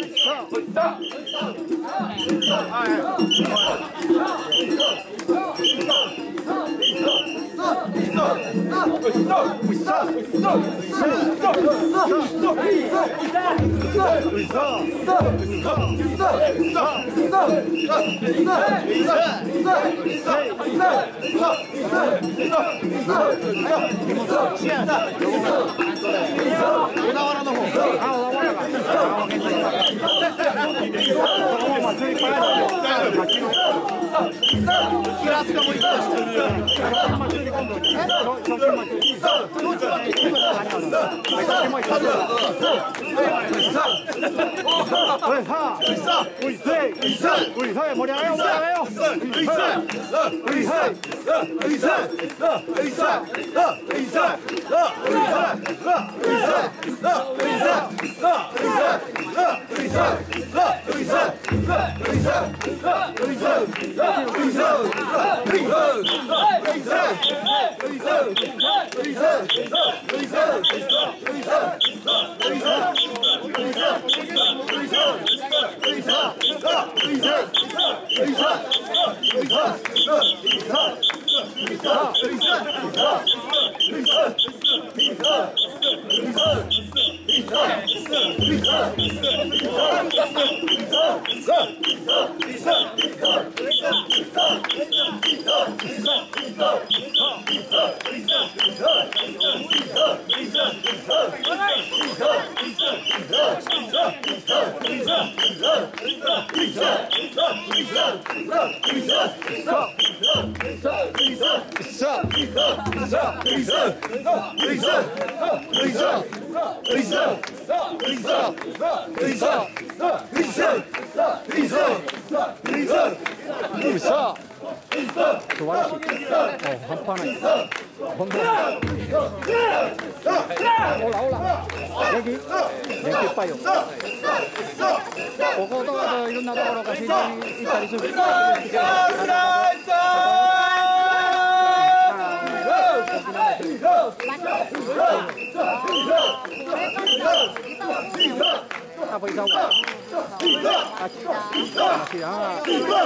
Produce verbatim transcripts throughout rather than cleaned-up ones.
Apa isaw? Ah,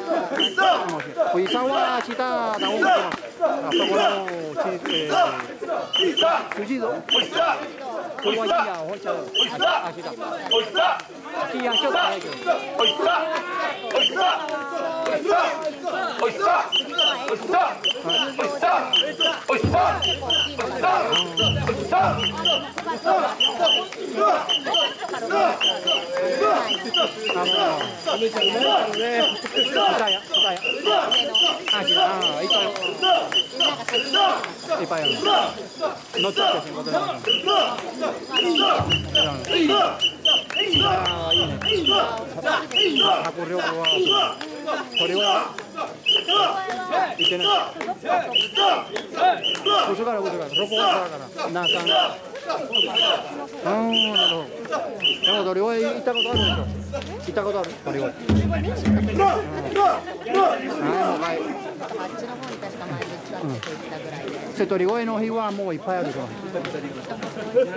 藤井さんは明日ダウンがあそこの筋ぞ。これはいいや、ほいちゃう。明日。いや、ちょっと早いけど。いっぱいある。乗っちゃって仕事だ。ああ、いいね。箱量は、これは、いけない。後ろから、後ろから、ロコからから、なあかん。ああ、なるほど。でも、鳥越行ったことあるでしょ。行ったことある、鳥越。はい、もう、はい。 あっちの方に確か前に使っていったぐらいで。 瀬戸り越えの日はもういっぱいあるから。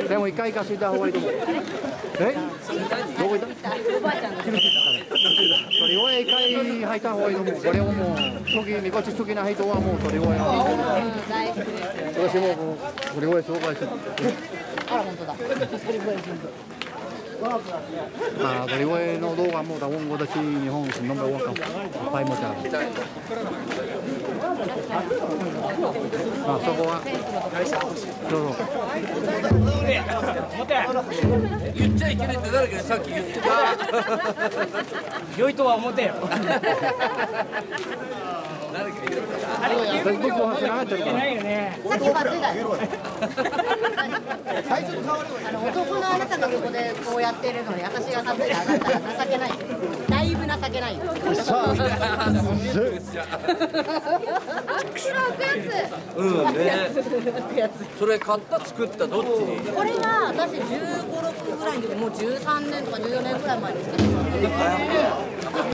でも一回稼いだ方がいいと思う。え？どこ行った？ おばあちゃんの。 瀬戸り越え一回入った方がいいと思う。これをもう時みこち好きな人はもう瀬戸り越えの。 大好きです。 私も瀬戸り越え紹介する。 あら本当だ。 ああ、鳥越の動画も多分私日本のナンバーワンかも。いっぱい持ちある。あ、そこは。そうそう。 言っちゃいけないって誰かさっき言ってた。良いとは思ってよ。誰か言ってた。 フェイスブックはつながってるから。 さっきバズだよ。あの男のあなたがここでこうやってるのに私がサブで上がったら情けない。だいぶ情けないよ。 さあ、 後ろ開くやつ。 うんね。 開くやつ。 それ買った作ったどっちに？ これは私じゅうご、ろくぐらいの時もうじゅうさんねんとかじゅうよねんぐらい前ですけど。